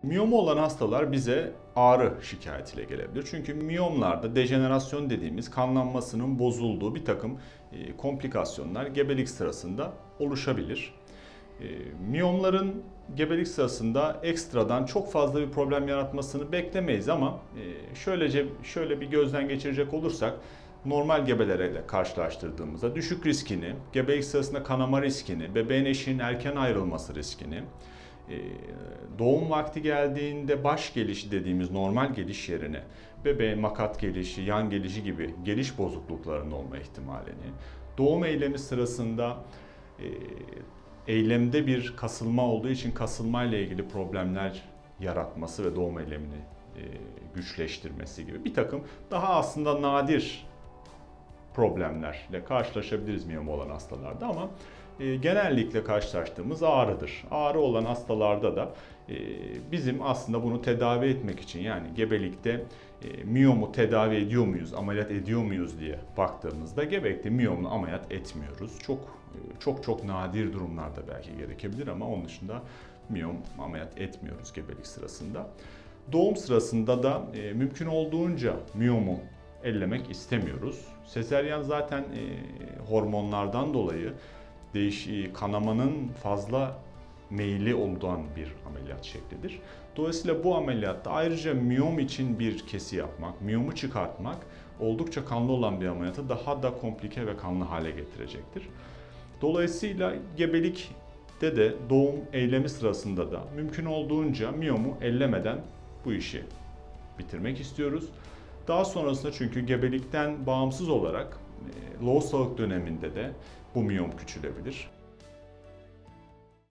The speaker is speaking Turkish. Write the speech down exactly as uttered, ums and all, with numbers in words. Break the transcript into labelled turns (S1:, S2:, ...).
S1: Miyomu olan hastalar bize ağrı şikayetiyle gelebilir. Çünkü miyomlarda dejenerasyon dediğimiz kanlanmasının bozulduğu bir takım e, komplikasyonlar gebelik sırasında oluşabilir. E, Miyomların gebelik sırasında ekstradan çok fazla bir problem yaratmasını beklemeyiz ama e, şöylece şöyle bir gözden geçirecek olursak normal gebelerle karşılaştırdığımızda düşük riskini, gebelik sırasında kanama riskini, bebeğin eşiğinin erken ayrılması riskini, doğum vakti geldiğinde baş gelişi dediğimiz normal geliş yerine bebeğin makat gelişi, yan gelişi gibi geliş bozukluklarının olma ihtimalini, doğum eylemi sırasında eylemde bir kasılma olduğu için kasılma ile ilgili problemler yaratması ve doğum eylemini güçleştirmesi gibi bir takım daha aslında nadir problemlerle karşılaşabiliriz miyomu olan hastalarda ama e, genellikle karşılaştığımız ağrıdır. Ağrı olan hastalarda da e, bizim aslında bunu tedavi etmek için yani gebelikte e, miyomu tedavi ediyor muyuz, ameliyat ediyor muyuz diye baktığımızda gebelikte miyomunu ameliyat etmiyoruz. Çok e, çok çok nadir durumlarda belki gerekebilir ama onun dışında miyom ameliyat etmiyoruz gebelik sırasında. Doğum sırasında da e, mümkün olduğunca miyomu ellemek istemiyoruz. Sezeryan zaten e, hormonlardan dolayı değiş kanamanın fazla meyilli olan bir ameliyat şeklidir. Dolayısıyla bu ameliyatta ayrıca miyom için bir kesi yapmak, miyomu çıkartmak oldukça kanlı olan bir ameliyatı daha da komplike ve kanlı hale getirecektir. Dolayısıyla gebelikte de doğum eylemi sırasında da mümkün olduğunca miyomu ellemeden bu işi bitirmek istiyoruz. Daha sonrasında çünkü gebelikten bağımsız olarak loğusalık döneminde de bu miyom küçülebilir.